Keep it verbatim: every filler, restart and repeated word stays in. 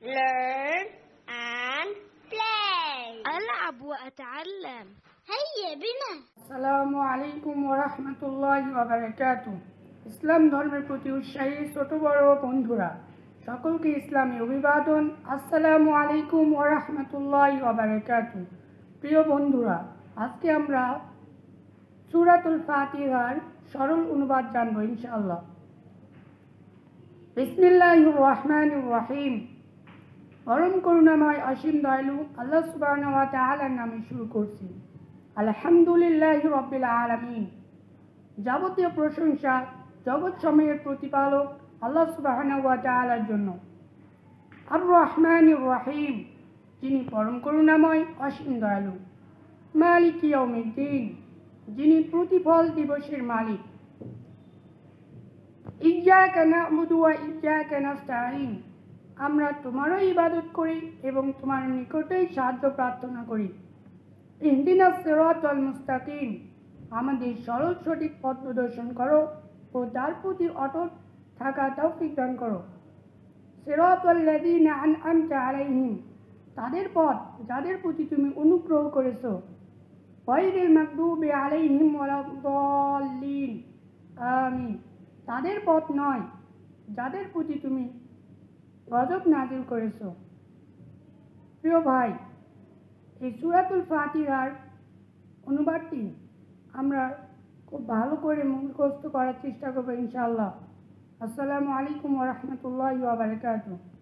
learn and play. ألعب وأتعلم. هيا بنا. আসসালামু আলাইকুম ওয়া রাহমাতুল্লাহি ওয়া বারাকাতুহু। ইসলাম ধর্মের প্রতি উৎসাহী ছোট বড় বন্ধুরা সকলকে ইসলামী অভিবাদন। আসসালামু আলাইকুম ওয়া রাহমাতুল্লাহি ওয়া বারাকাতুহু। প্রিয় বন্ধুরা, আজকে আমরা সূরাতুল ফাতিহার সরল অনুবাদ জানব ইনশাআল্লাহ। বিসমিল্লাহির রহমানির রহিম। পরম করুণাময় অসীম দয়ালু আল্লাহ সুবহানাহু ওয়া তাআলার নামে শুরু করছি। আলহামদুলিল্লাহি রাব্বিল আলামিন। যাবতীয় প্রশংসা জগৎ সমূহের প্রতিপালক আল্লাহ সুবহানাহু ওয়া তাআলার জন্য। আর রহমানির রহিম, যিনি পরম করুণাময় অসীম দয়ালু। মালিক ইয়াউমিদ্দিন, যিনি প্রতিফল দিবসের মালিক। ইয়্যাকা না'বুদু ওয়া ইয়্যাকা নাস্তাঈন, আমরা তোমারই ইবাদত করি এবং তোমার নিকটেই সাহায্য প্রার্থনা করি। ইহদিনাস সিরাতাল মুস্তাকিম, আমাদের সরল সঠিক পথ প্রদর্শন করো ও তার প্রতি অটল থাকা তৌফিক দান করো। সিরাতাল লাযীনা আন'আমতা আলাইহিম, তাদের পথ যাদের প্রতি তুমি অনুগ্রহ করেছো। গায়রিল মাগদুবি আলাইহিম ওয়ালাদ-দাল্লিন, আমিন, তাদের পথ নয় যাদের প্রতি তুমি গজব নাযিল করেছো। প্রিয় ভাই, এই সূরাতুল ফাতিহার অনুবাদটি আমরা খুব ভালো করে মুখস্থ করার চেষ্টা করবো ইনশাআল্লাহ। আসসালামু আলাইকুম ওয়া রাহমাতুল্লাহি ওয়া বারাকাতুহু।